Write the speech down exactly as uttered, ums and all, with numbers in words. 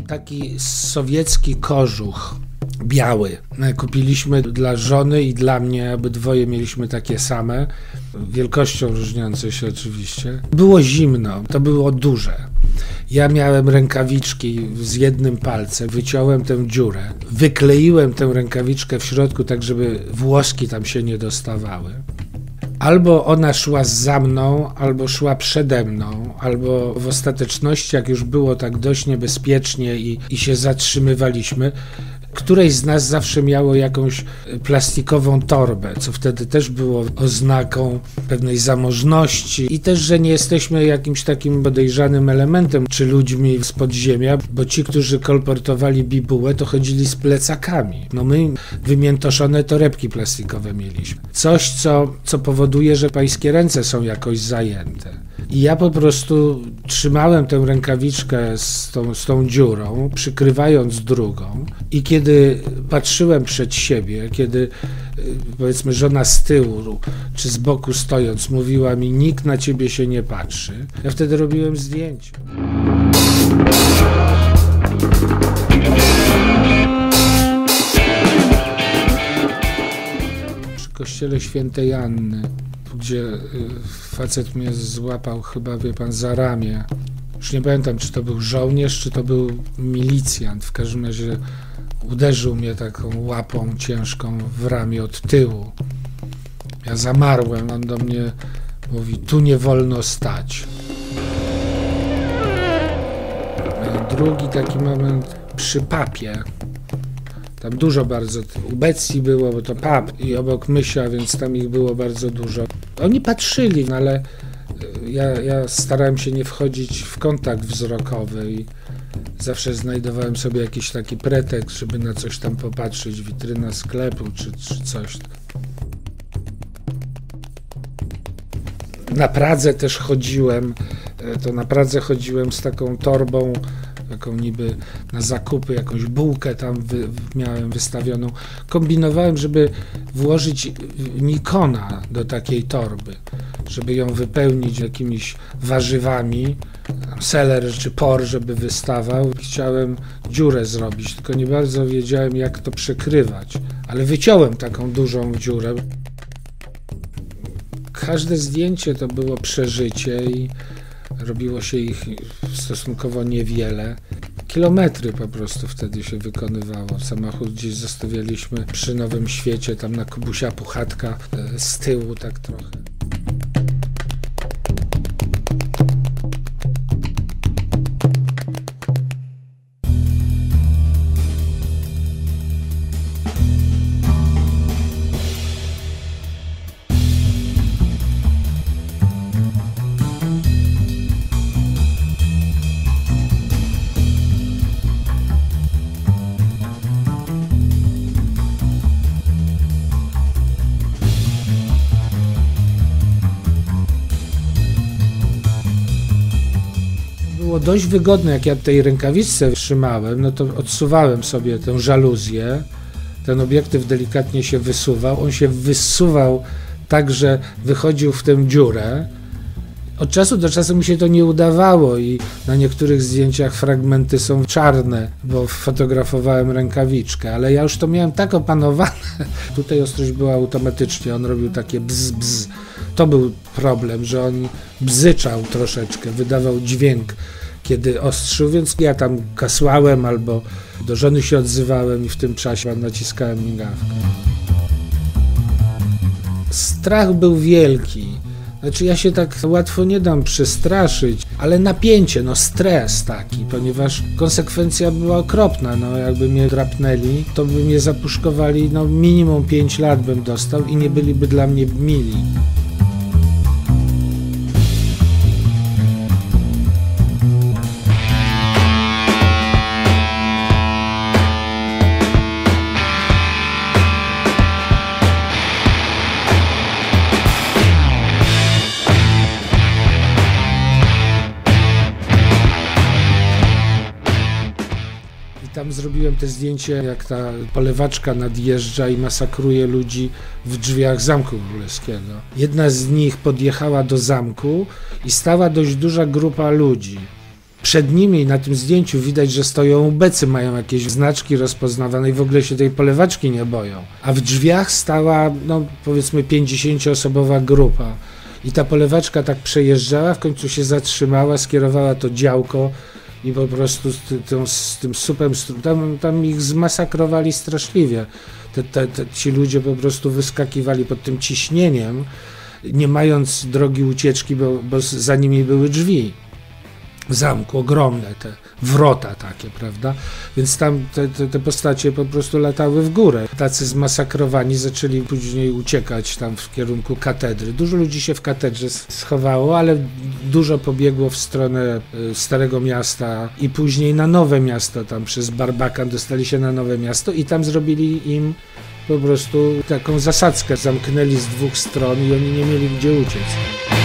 taki sowiecki kożuch biały. Kupiliśmy dla żony i dla mnie, obydwoje mieliśmy takie same, wielkością różniące się oczywiście. Było zimno, to było duże. Ja miałem rękawiczki z jednym palcem, wyciąłem tę dziurę, wykleiłem tę rękawiczkę w środku, tak żeby włoski tam się nie dostawały. Albo ona szła za mną, albo szła przede mną, albo w ostateczności, jak już było tak dość niebezpiecznie i, i się zatrzymywaliśmy, któreś z nas zawsze miało jakąś plastikową torbę, co wtedy też było oznaką pewnej zamożności i też, że nie jesteśmy jakimś takim podejrzanym elementem czy ludźmi z podziemia, bo ci, którzy kolportowali bibułę, to chodzili z plecakami. No my wymiętoszone torebki plastikowe mieliśmy. Coś, co, co powoduje, że pańskie ręce są jakoś zajęte. I ja po prostu trzymałem tę rękawiczkę z tą, z tą dziurą, przykrywając drugą i kiedy patrzyłem przed siebie, kiedy powiedzmy żona z tyłu czy z boku stojąc mówiła mi, nikt na ciebie się nie patrzy, ja wtedy robiłem zdjęcie. Przy kościele Świętej Anny, gdzie facet mnie złapał chyba, wie pan, za ramię. Już nie pamiętam, czy to był żołnierz, czy to był milicjant. W każdym razie uderzył mnie taką łapą ciężką w ramię od tyłu. Ja zamarłem, on do mnie mówi, tu nie wolno stać. I drugi taki moment przy papie. Tam dużo bardzo ubecji było, bo to pub i obok Mysia, więc tam ich było bardzo dużo. Oni patrzyli, no ale ja, ja starałem się nie wchodzić w kontakt wzrokowy i zawsze znajdowałem sobie jakiś taki pretekst, żeby na coś tam popatrzeć, witryna sklepu czy, czy coś. Na Pradze też chodziłem, to na Pradze chodziłem z taką torbą, taką niby na zakupy, jakąś bułkę tam wy, miałem wystawioną. Kombinowałem, żeby włożyć Nikona do takiej torby, żeby ją wypełnić jakimiś warzywami, seler czy por, żeby wystawał. Chciałem dziurę zrobić, tylko nie bardzo wiedziałem, jak to przykrywać, ale wyciąłem taką dużą dziurę. Każde zdjęcie to było przeżycie i robiło się ich stosunkowo niewiele. Kilometry po prostu wtedy się wykonywało. Samochód gdzieś zostawialiśmy przy Nowym Świecie, tam na Kubusia Puchatka z tyłu tak trochę. Było dość wygodne, jak ja tej rękawiczce trzymałem, no to odsuwałem sobie tę żaluzję, ten obiektyw delikatnie się wysuwał, on się wysuwał tak, że wychodził w tę dziurę. Od czasu do czasu mi się to nie udawało i na niektórych zdjęciach fragmenty są czarne, bo fotografowałem rękawiczkę, ale ja już to miałem tak opanowane. Tutaj ostrość była automatycznie, on robił takie bzz, bzz. To był problem, że on bzyczał troszeczkę, wydawał dźwięk, kiedy ostrzył, więc ja tam kasłałem albo do żony się odzywałem i w tym czasie naciskałem migawkę. Strach był wielki. Znaczy ja się tak łatwo nie dam przestraszyć, ale napięcie, no stres taki, ponieważ konsekwencja była okropna, no jakby mnie drapnęli, to by mnie zapuszkowali, no minimum pięć lat bym dostał i nie byliby dla mnie mili. Tam zrobiłem te zdjęcie, jak ta polewaczka nadjeżdża i masakruje ludzi w drzwiach Zamku Królewskiego. Jedna z nich podjechała do zamku i stała dość duża grupa ludzi. Przed nimi na tym zdjęciu widać, że stoją ubecy, mają jakieś znaczki rozpoznawane i w ogóle się tej polewaczki nie boją. A w drzwiach stała, no powiedzmy, pięćdziesięcioosobowa grupa. I ta polewaczka tak przejeżdżała, w końcu się zatrzymała, skierowała to działko i po prostu z, ty, z tym supem, tam, tam ich zmasakrowali straszliwie. Te, te, te, ci ludzie po prostu wyskakiwali pod tym ciśnieniem, nie mając drogi ucieczki, bo, bo za nimi były drzwi w zamku, ogromne te wrota takie, prawda? Więc tam te, te, te postacie po prostu latały w górę. Tacy zmasakrowani zaczęli później uciekać tam w kierunku katedry. Dużo ludzi się w katedrze schowało, ale dużo pobiegło w stronę Starego Miasta i później na Nowe Miasto, tam przez Barbakan dostali się na Nowe Miasto i tam zrobili im po prostu taką zasadzkę. Zamknęli z dwóch stron i oni nie mieli gdzie uciec.